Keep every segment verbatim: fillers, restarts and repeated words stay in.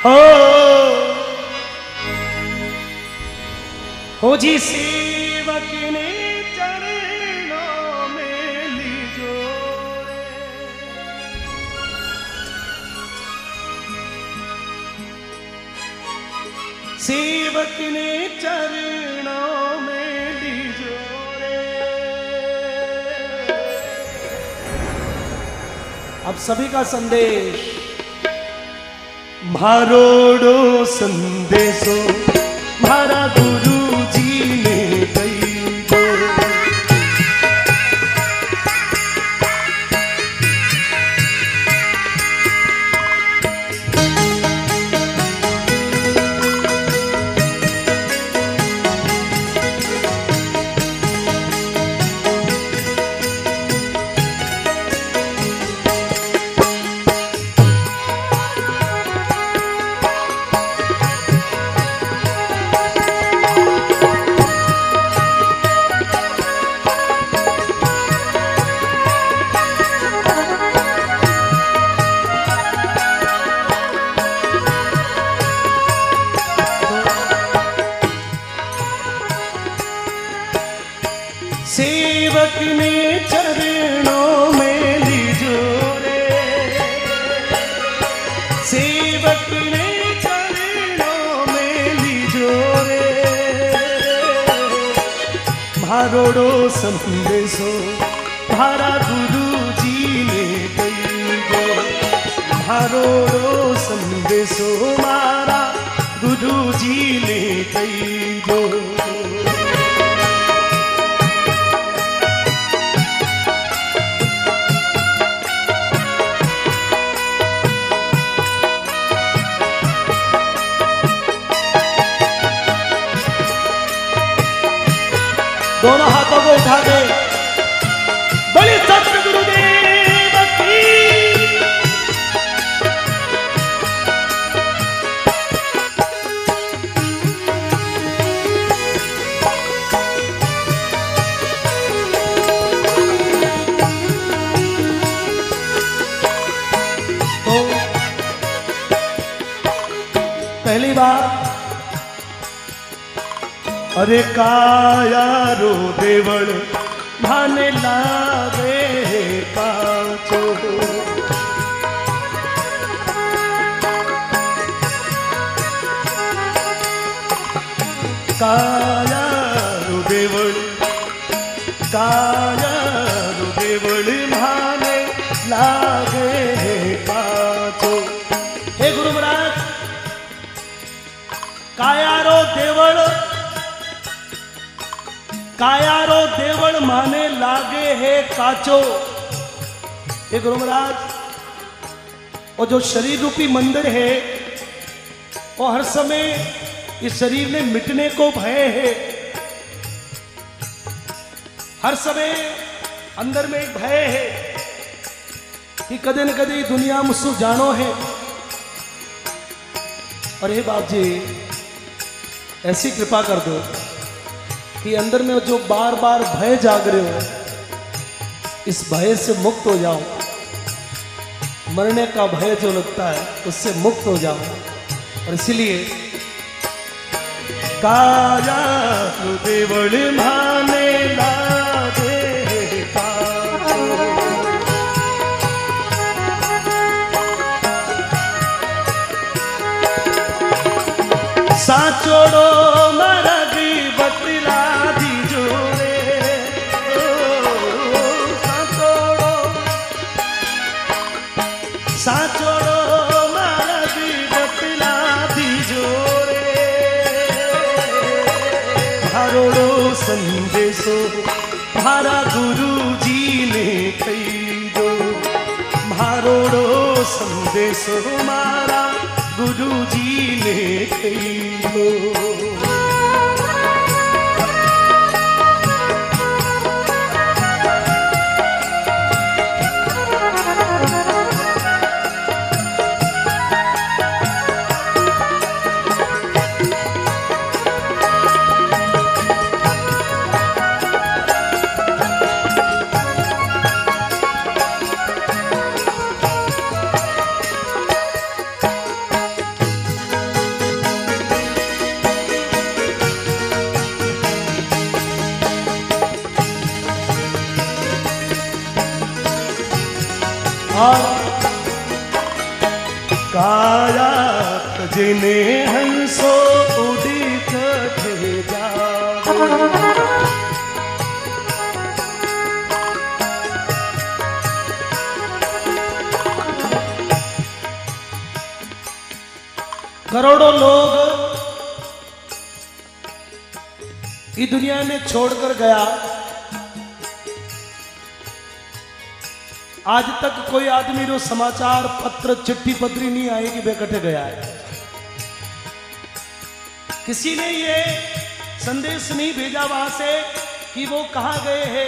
हो हो जी सेवक ने चरणों में लीजो सेवक ने चरणों में लीजो रे। अब सभी का संदेश मारोड़ो संदेशो मारा गुरु जी ने कही दो। सेवक ने चरणों में लीजो रे सेवक ने चरणों में लीजो रे। मारोड़ो संदेशो मारा गुरु जी ने कही दो। मारोड़ो संदेशो मारा गुरु जी ने कही दो। दोनों हाथों को उठा दे बड़े सत्य गुरुदेव की। तो पहली बार अरे कायारो देवल भाने लागे पाचो। कायारो देवल कायारो देवल भाने लागे पाचो। हे गुरु महाराज कायारो देवल कायारो देवल माने लागे है काचो। ये गुरु महाराज और जो शरीर रूपी मंदिर है वो हर समय इस शरीर में मिटने को भय है। हर समय अंदर में एक भय है कि कदे न कदे दुनिया मुझसे जानो है। और हे बाप जी ऐसी कृपा कर दो कि अंदर में जो बार बार भय जाग रहे हो इस भय से मुक्त हो जाओ। मरने का भय जो लगता है उससे मुक्त हो जाओ। और इसीलिए काया देवल माने लागे पाचो। साचोड़ो मरगी बतला दीजो रे। साचोड़ो साचोड़ो मरगी बतला दीजो रे। मारोड़ो संदेशो मारा गुरु जी ने कही दो। मारोड़ो संदेशो मारा गुरु जी ने कही दो। और काया तजने हंसो उड़ी कटे जावे। करोड़ों लोग इस दुनिया में छोड़कर गया, आज तक कोई आदमी रो समाचार पत्र चिट्ठी पत्री नहीं आई कि बेकटे गया है। किसी ने ये संदेश नहीं भेजा वहां से कि वो कहां गए हैं।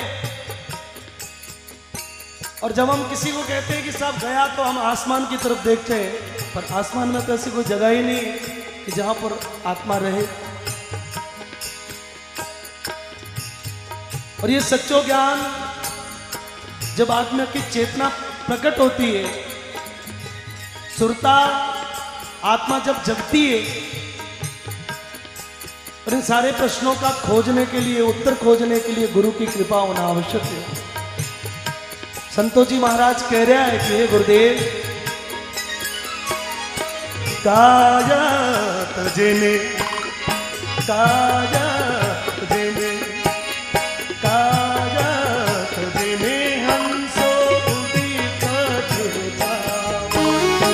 और जब हम किसी को कहते हैं कि साहब गया, तो हम आसमान की तरफ देखते हैं, पर आसमान में तो ऐसी कोई जगह ही नहीं कि जहां पर आत्मा रहे। और ये सच्चो ज्ञान जब आत्मा की चेतना प्रकट होती है, सुरता आत्मा जब जगती है, और इन सारे प्रश्नों का खोजने के लिए, उत्तर खोजने के लिए गुरु की कृपा होना आवश्यक है। संतोष जी महाराज कह रहा है कि हे गुरुदेव, काया तजने काया तजने काया तजने हंसो उड़ी कटे जावे।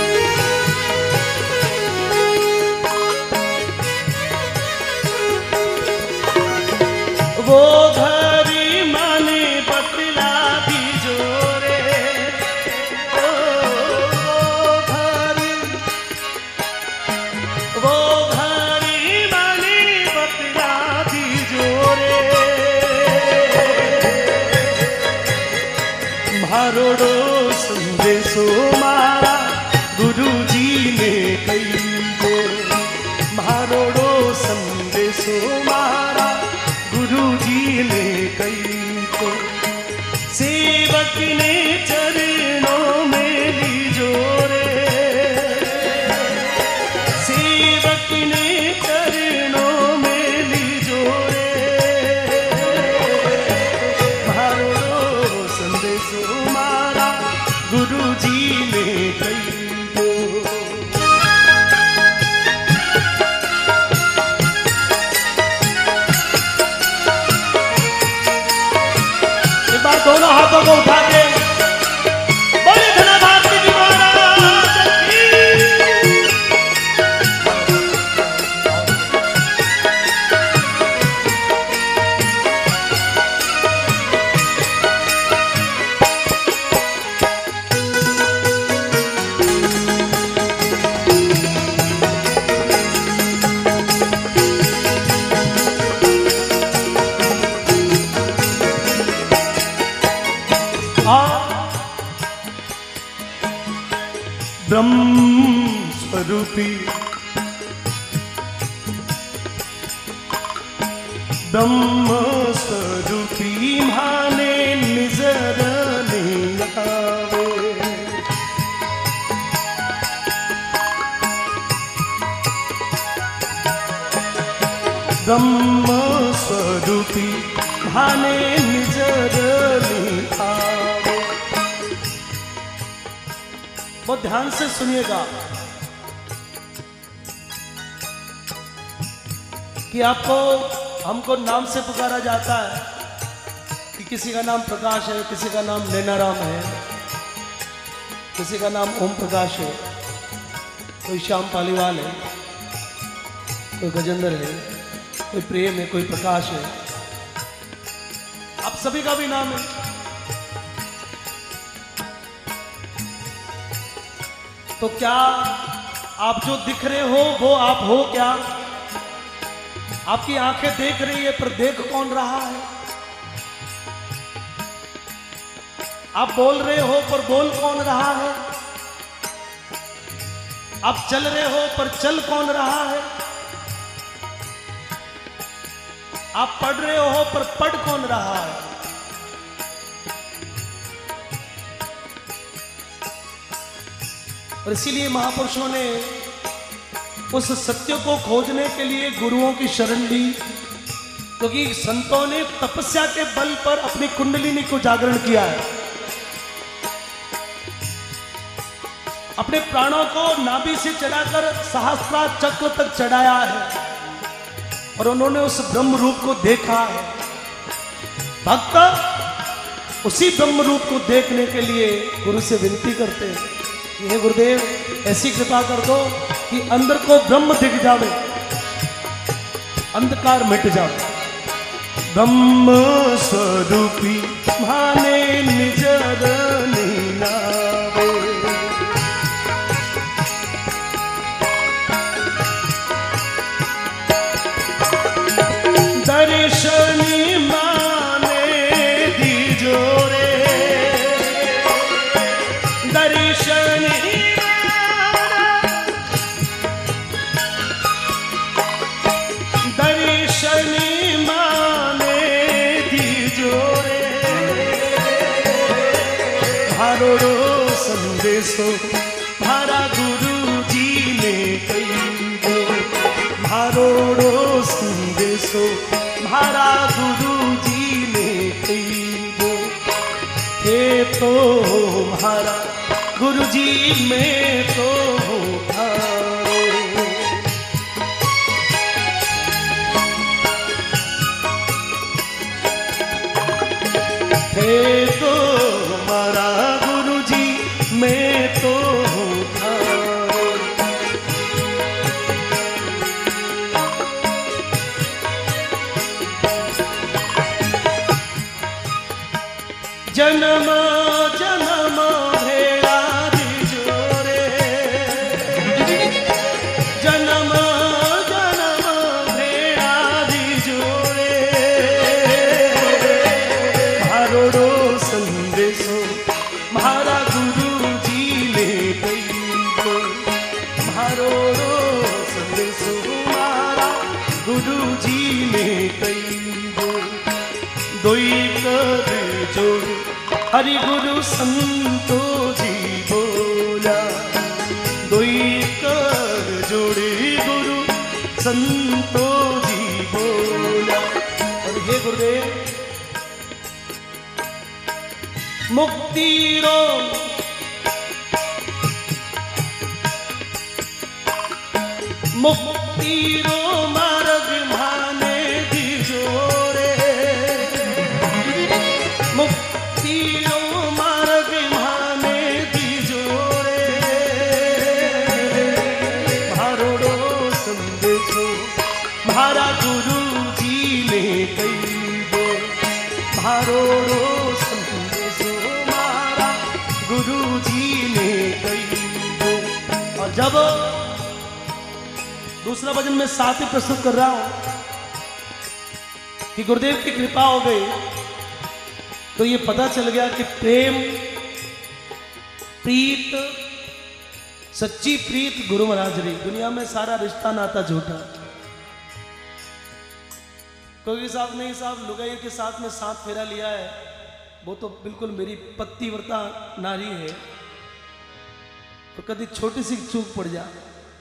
वो घरी माने बतला दीजोरे, वो घरी वो घरी माने बतला दीजोरे। मारोड़ो संदेशो मारा गुरुजी ने कही, मारोड़ो संदेशो मारा गुरुजी ने कही, तो सेवक ने चरणों में लीजो रे, सेवक ने चरणों में लीजो रे। मारो संदेशो मारा गुरुजी ने कही, दोनों हाथों को उठा के बड़े धना भारती जी महाराज की। ब्रह्म स्वरूपी ब्रह्म स्वरूपी माने निजर नहीं आवे। ब्रह्म स्वरूपी माने निजर नहीं आवे। बहुत ध्यान से सुनिएगा कि आपको हमको नाम से पुकारा जाता है कि किसी का नाम प्रकाश है, किसी का नाम नैनाराम है, किसी का नाम ओम प्रकाश है, कोई श्याम पालीवाल है, कोई गजेंद्र है, कोई प्रेम है, कोई प्रकाश है। आप सभी का भी नाम है। तो क्या आप जो दिख रहे हो वो आप हो क्या? आपकी आंखें देख रही है पर देख कौन रहा है? आप बोल रहे हो पर बोल कौन रहा है? आप चल रहे हो पर चल कौन रहा है? आप पढ़ रहे हो पर पढ़ कौन रहा है? और इसीलिए महापुरुषों ने उस सत्य को खोजने के लिए गुरुओं की शरण ली, क्योंकि संतों ने तपस्या के बल पर अपनी कुंडलिनी को जागरण किया है। अपने प्राणों को नाभि से चढ़ाकर सहस्त्रार चक्र तक चढ़ाया है और उन्होंने उस ब्रह्म रूप को देखा है। भक्त उसी ब्रह्म रूप को देखने के लिए गुरु से विनती करते हैं, हे गुरुदेव ऐसी कृपा कर दो कि अंदर को ब्रह्म दिख जावे, अंधकार मिट जावे। ब्रह्म स्वरूपी भाने निजर नीनावे, दर्शनी माने दीजो रे, दर्शनी दर्शनी माने दीजो रे, भारोड़ो संदेशो भारा गुरु जी ने कही दो, भारोड़ो संदेशो भारा गुरु जी ने कही दो, हे तो भारा गुरु जी में तो भारो, हे तो हमारा गुरु जी में तो भारो। जन्म जन्म भेड़ा दीजो रे, जन्म जन्म भेड़ा दीजो रे, भारोड़ो संदेशो महारा गुरु जी ने कही दो, भारोड़ो संदेशो महारा गुरु जी ने कही दो, दोई कर जोड़ हरि गुरु संतो जी बोला, दोई कर जोड़े गुरु संतो जी बोला। और हे गुरुदेव मुक्ति रो मुक्ति रो मार्ग माने दीजो रे, मुक्ति रो मार्ग माने दीजो रे, भारोड़ो संदेशो भारा गुरु जी ने कही दो, भारोड़ो संदेशो मारा गुरु जी ने कही दो। और जब दूसरा भजन में साथ ही प्रस्तुत कर रहा हूं कि गुरुदेव की कृपा हो गई, तो ये पता चल गया कि प्रेम प्रीत सच्ची प्रीत गुरु महाराज री। दुनिया में सारा रिश्ता नाता झूठा, कोई साहब नहीं साहब लुगाई के साथ में साथ फेरा लिया है, वो तो बिल्कुल मेरी पतिव्रता नारी है, तो कभी छोटी सी चूक पड़ जा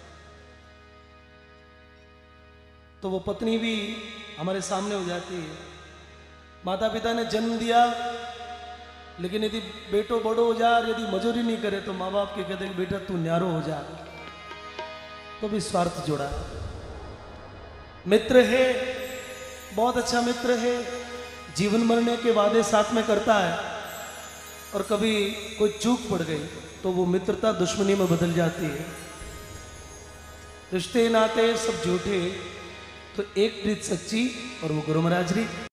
तो वो पत्नी भी हमारे सामने हो जाती है। माता पिता ने जन्म दिया, लेकिन यदि बेटो बड़ो हो जा, यदि मजूरी नहीं करे तो माँ बाप के कहते हैं बेटा तू न्यारो हो जा, तो भी स्वार्थ जोड़ा। मित्र है, बहुत अच्छा मित्र है, जीवन मरने के वादे साथ में करता है, और कभी कोई चूक पड़ गई तो वो मित्रता दुश्मनी में बदल जाती है। रिश्ते नाते सब झूठे, तो एक प्रीत सच्ची, और वो गुरु महाराज री।